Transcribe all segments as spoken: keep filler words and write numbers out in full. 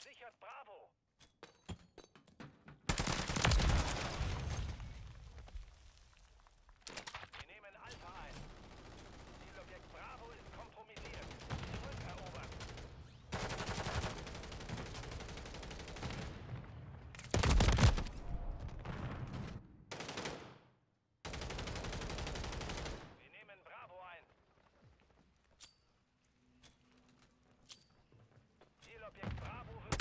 Sichert Bravo. Wir nehmen Alpha ein. Zielobjekt Bravo ist kompromittiert. Zurückerobern. Wir nehmen Bravo ein. Zielobjekt Bravo wird...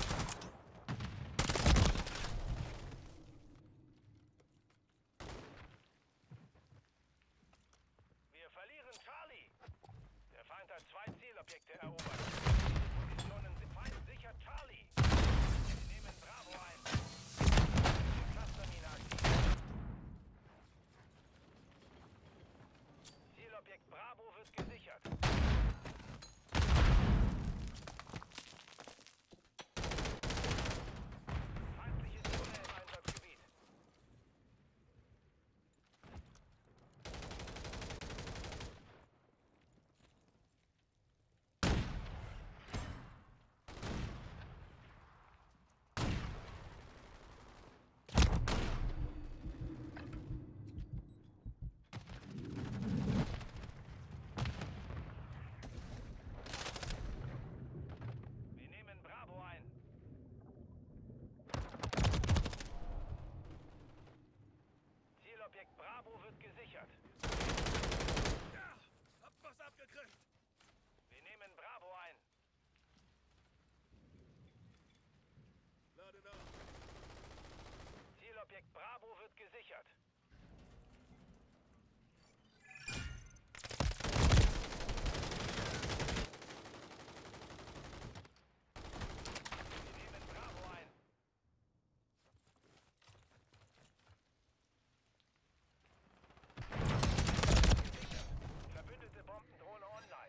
Wir verlieren Charlie. Der Feind hat zwei Zielobjekte erobert. Positionen sind Feind sichert Charlie. Wir nehmen Bravo ein. Clustermine aktiv. Zielobjekt Bravo wird gesichert. Feindliche Zone im Einsatzgebiet. Wir nehmen Bravo ein. Zielobjekt Bravo wird gesichert. Ja, hab was abgekriegt. Wir nehmen Bravo ein. Lade nach. Zielobjekt Bravo wird gesichert. Wir nehmen Bravo ein. Verbündete Bombendrohne online.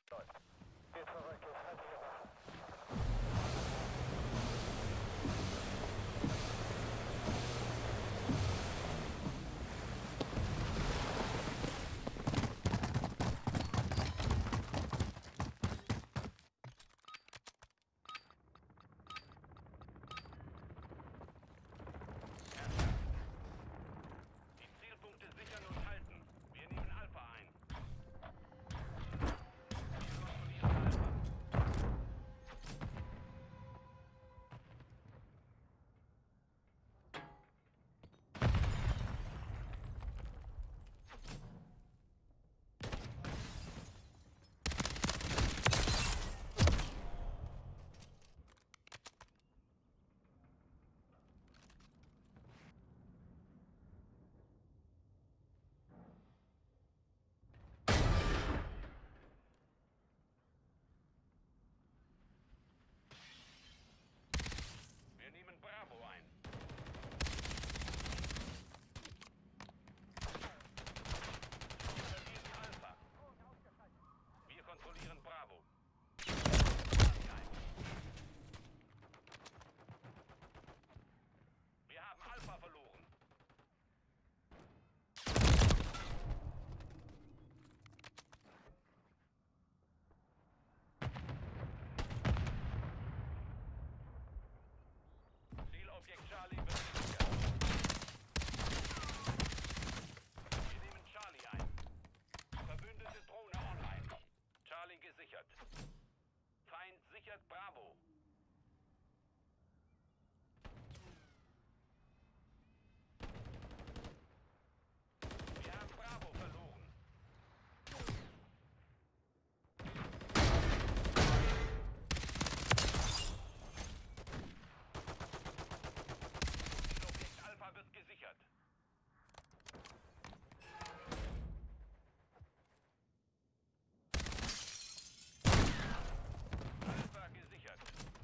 Geht zurück, ich halte hier Wache. Die Zielpunkte sichern und halten. Wir nehmen Alpha ein. Wir kontrollieren Alpha. Wir nehmen Bravo ein. Wir verlieren Alpha. Wir kontrollieren Bravo. Wir haben Alpha verloren. Zielobjekt Charlie wird gesichert. Wir nehmen Charlie ein. Verbündete Drohne online. Charlie gesichert. Feind sichert Bravo. Wir haben Bravo verloren. Zielobjekt Alpha wird gesichert. Alpha gesichert.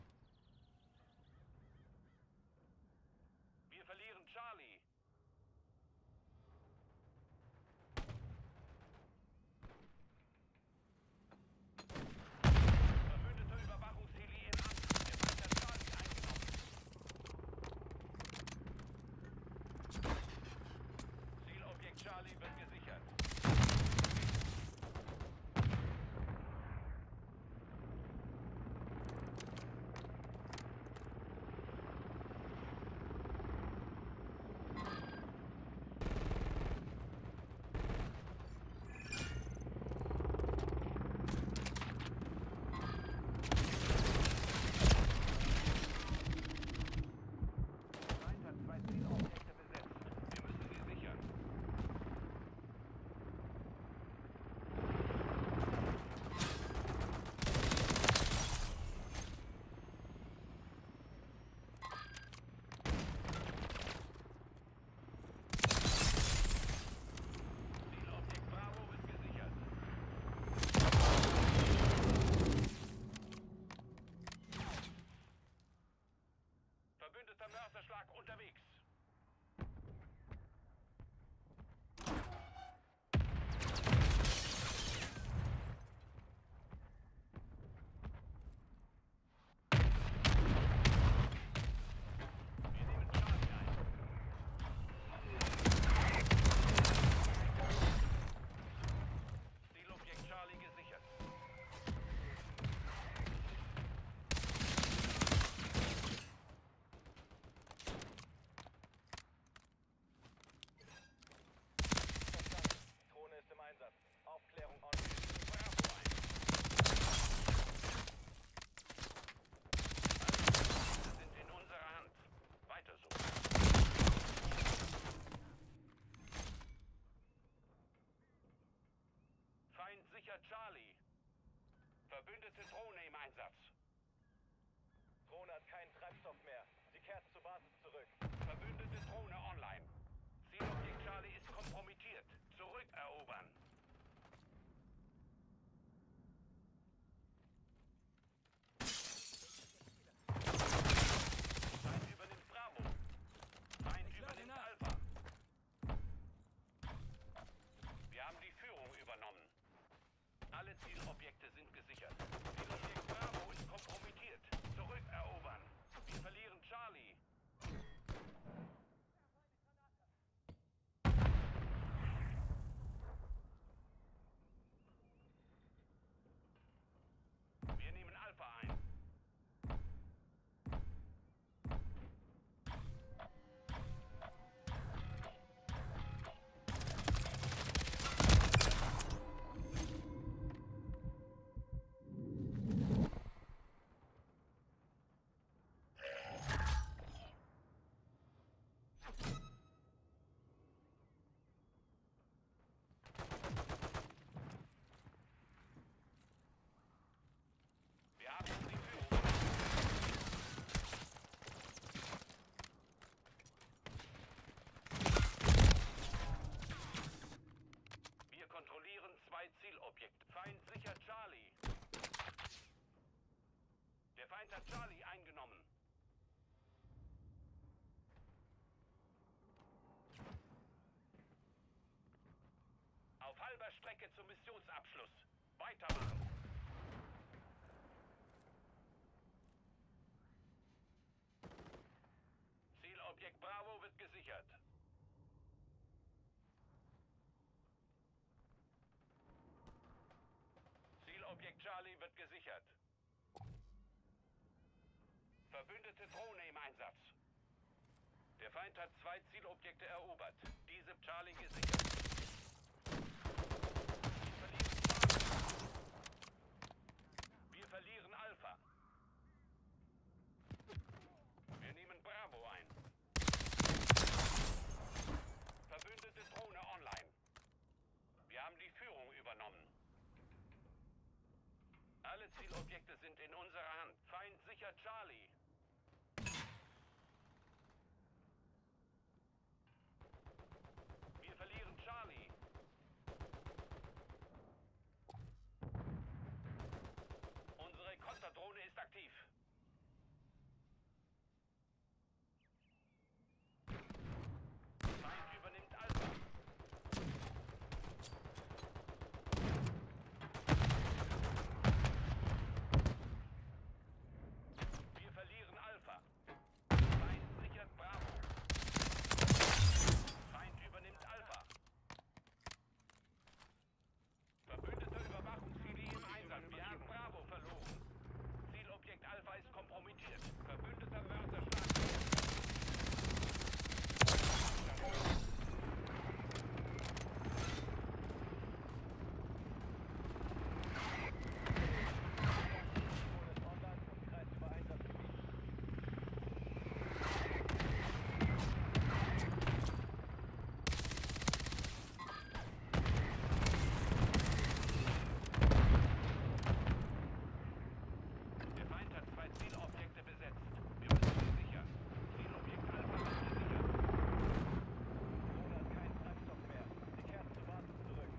Wir verlieren Charlie. Verbündete Überwachungsheli in Angriff. Der Feind hat Charlie eingenommen. Zielobjekt Charlie wird gesichert. Feind hat zwei Zielobjekte besetzt. Wir müssen sie sichern. Zielobjekt Bravo wird gesichert. Verbündeter Mörserschlag unterwegs. Wir nehmen Charlie ein. Zielobjekt Charlie gesichert. Drohne ist im Einsatz. Aufklärung on. Bravo ein. Alle sind in unserer Hand. Weiter so. Feind sichert Charlie. Verbündete Drohne im Einsatz. Drohne hat keinen Treibstoff mehr. Sie kehrt zur Basis zurück. Verbündete Drohne online. Zielobjekt Charlie ist kompromittiert. Zurückerobern. Feind übernimmt Bravo. Feind übernimmt Alpha. Wir haben die Führung übernommen. Alle Zielobjekte sind gesichert. zum Missionsabschluss. Weitermachen. Zielobjekt Bravo wird gesichert. Zielobjekt Charlie wird gesichert. Verbündete Drohne im Einsatz. Der Feind hat zwei Zielobjekte erobert. Diese Charlie gesichert. Wir verlieren Alpha. Wir nehmen Bravo ein. Verbündete Drohne online. Wir haben die Führung übernommen. Alle Zielobjekte sind in unserer Hand. Feind sichert Charlie. Wir verlieren Charlie. Unsere Konterdrohne ist aktiv. Feind übernimmt Alpha. Wir verlieren Alpha. Feind sichert Bravo. Feind übernimmt Alpha. Verbündete Überwachungsziele im Einsatz. Wir haben Bravo verloren. Zielobjekt Alpha ist kompromittiert. Verbündeter Mörserschlag. Der Feind hat zwei Zielobjekte besetzt. Wir müssen sie sichern. Zielobjekt Alpha wird gesichert. Drohne hat keinen Treibstoff mehr. Sie kehrt zur Basis zurück.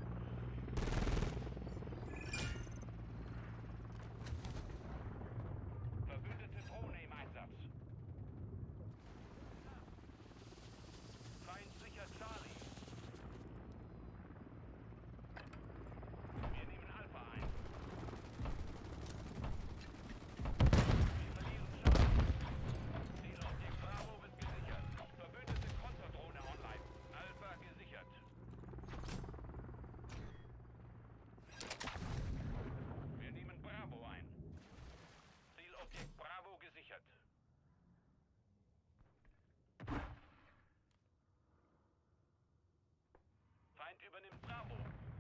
Verbündete Drohne im Einsatz. Feind sichert Charlie. Wir nehmen Alpha ein. Wir verlieren Charlie. Zielobjekt Bravo wird gesichert. Verbündete Konterdrohne online. Alpha gesichert. Wir nehmen Bravo ein. Zielobjekt Bravo gesichert. Feind übernimmt Bravo.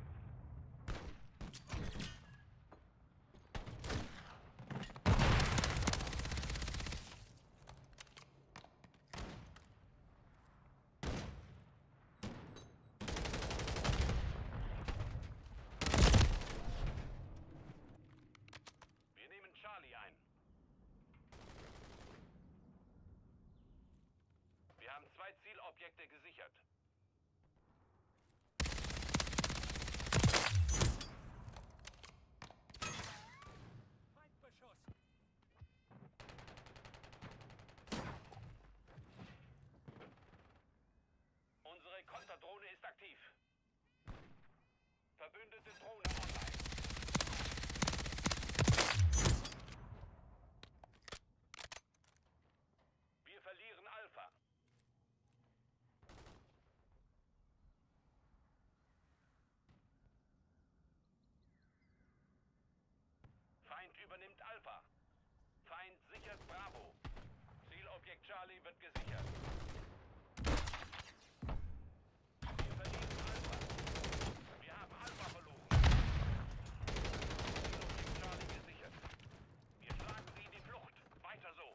Wir nehmen Charlie ein. Wir haben zwei Zielobjekte gesichert. Feindbeschuss. Unsere Konterdrohne ist aktiv. Verbündete Drohne online. Wir verlieren Alpha. Feind übernimmt Alpha. Feind sichert Bravo. Zielobjekt Charlie wird gesichert. Wir verlieren Alpha. Wir haben Alpha verloren. Zielobjekt Charlie gesichert. Wir schlagen sie in die Flucht. Weiter so.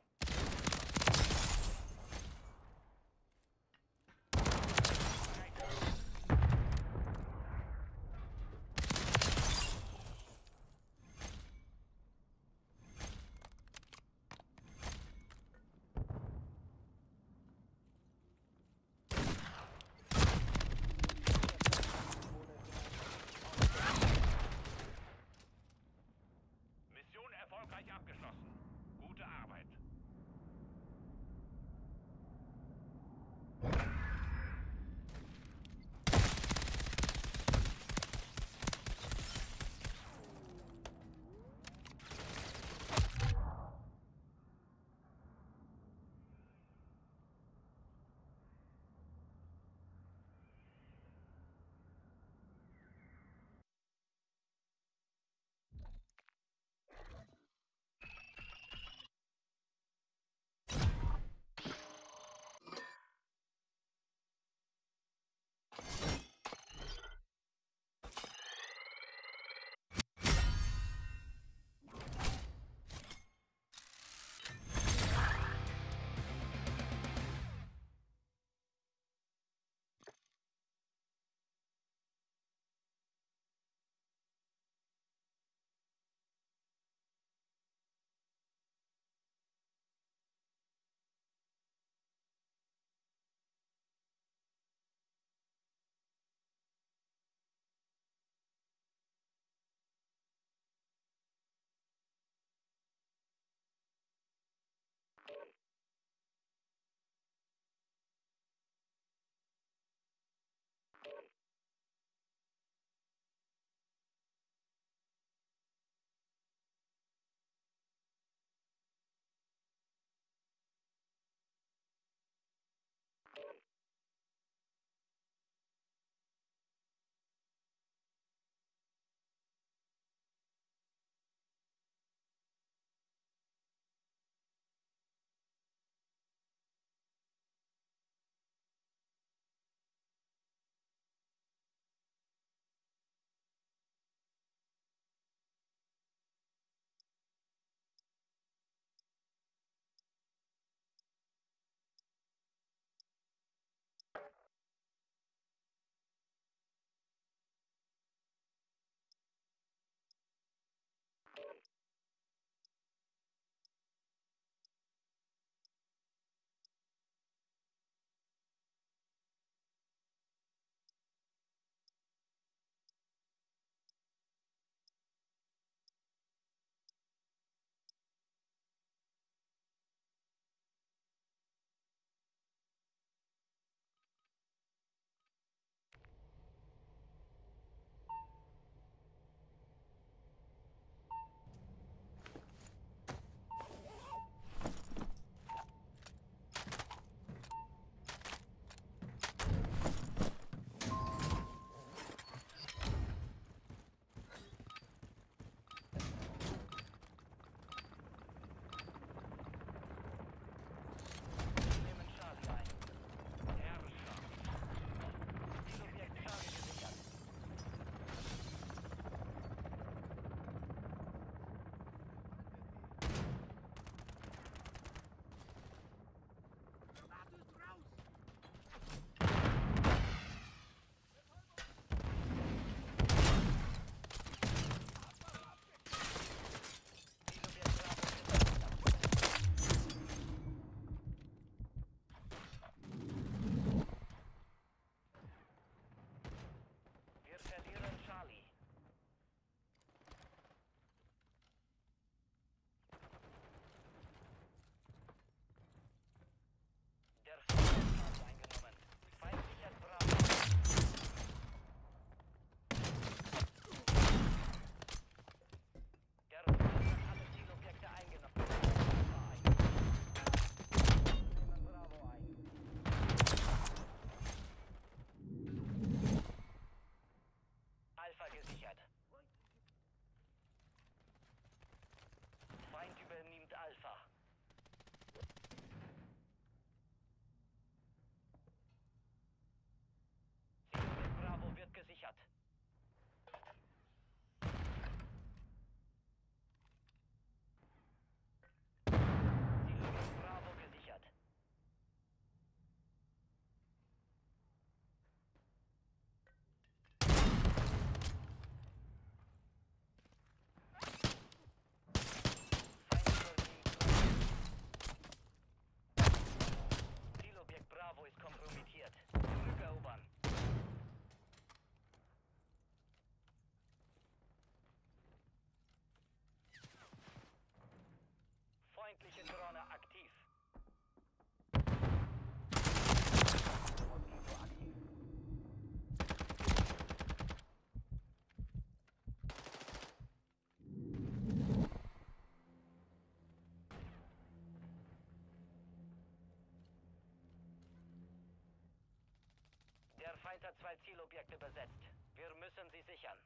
Feind hat zwei Zielobjekte besetzt. Wir müssen sie sichern.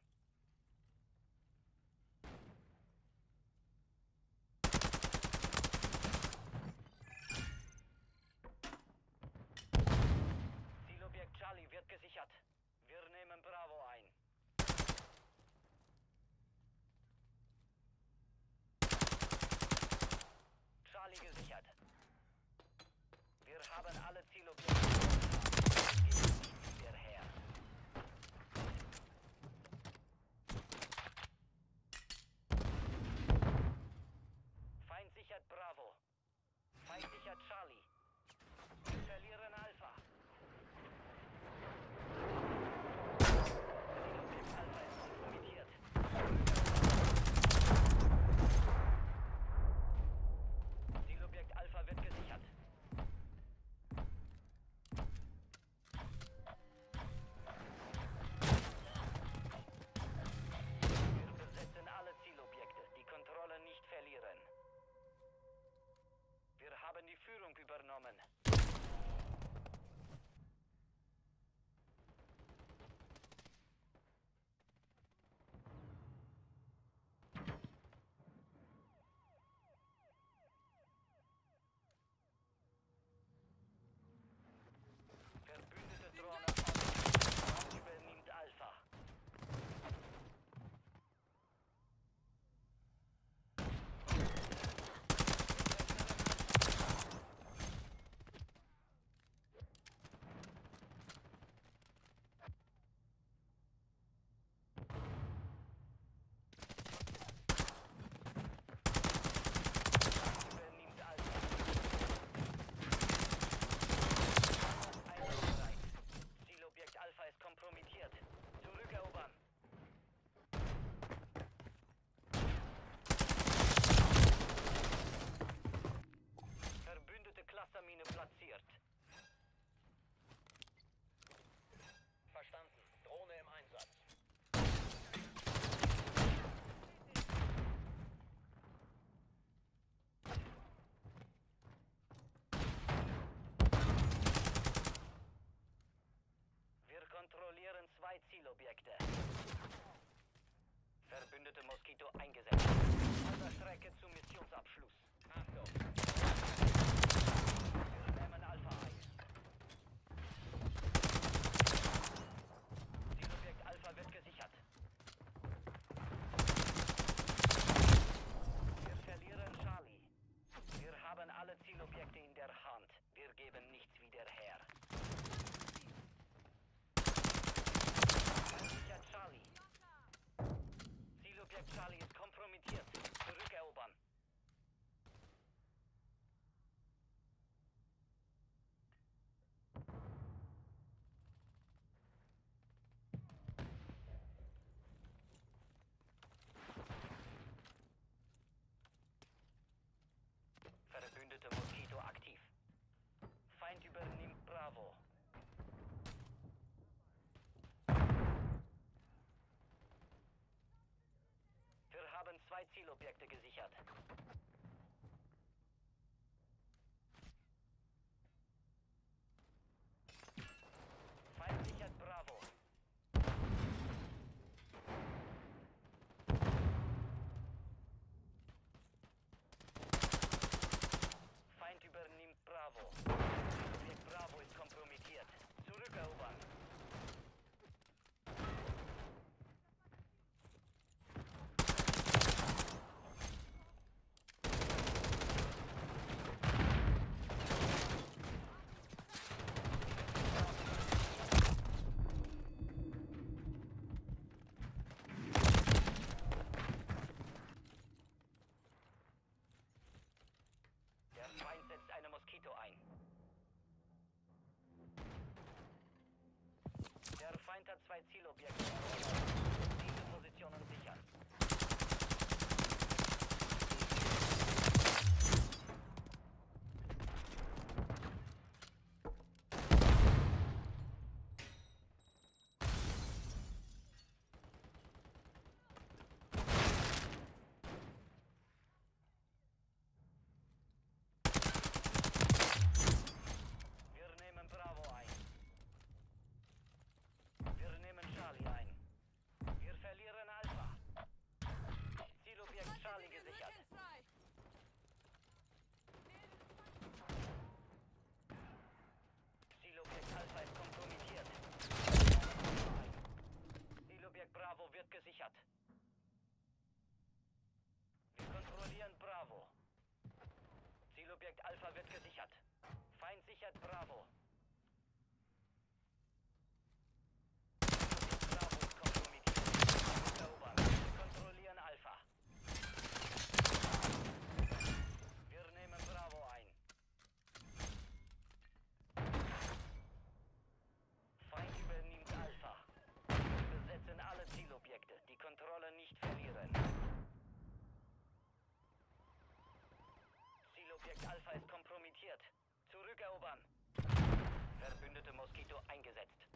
Zielobjekt Charlie wird gesichert. Wir nehmen Bravo ein. Charlie gesichert. Wir haben alle Zielobjekte. Der Herr. Feind sichert Bravo. Feind sichert Charlie. Wir verlieren Alpha. Zielobjekt Alpha ist kompromittiert. Zielobjekt Alpha wird gesichert. Wir besetzen alle Zielobjekte. Die Kontrolle nicht verlieren. Wir haben die Führung übernommen. Verbündete Drohne auf. Übernimmt Alpha. Übernimmt Alpha. Einsatzbereit. Zielobjekt Alpha ist kompromittiert. Zurückerobern. Verbündete Clustermine platziert. Verstanden. Drohne im Einsatz. Wir kontrollieren zwei Zielobjekte. Verbündete Moskito eingesetzt. Halber Strecke zum Missionsabschluss. Achtung. Wir nehmen Alpha ein. Zielobjekt Alpha wird gesichert. Wir verlieren Charlie. Wir haben alle Zielobjekte in der Hand. Wir geben nichts wieder her. Sichert Charlie. Zielobjekt Charlie ist kompromittiert. Zurückerobern. Verbündete Moskito aktiv. Feind übernimmt Bravo. Wir haben zwei Zielobjekte gesichert. Feind sichert Bravo. Feind übernimmt Bravo. Zielobjekt Bravo ist kompromittiert. Zurückerobern. Der Feind setzt eine Moskito ein. Der Feind hat zwei Zielobjekte. Diese Positionen sichern. Wir nehmen Bravo ein. wird gesichert. Feind sichert Bravo. Bravo ist kompromittiert. Erobern. Wir kontrollieren Alpha. Wir nehmen Bravo ein. Feind übernimmt Alpha. Wir besetzen alle Zielobjekte. Die Kontrolle nicht verlieren. Zielobjekt Alpha ist kompromittiert. Zurückerobern. Verbündete Moskito eingesetzt.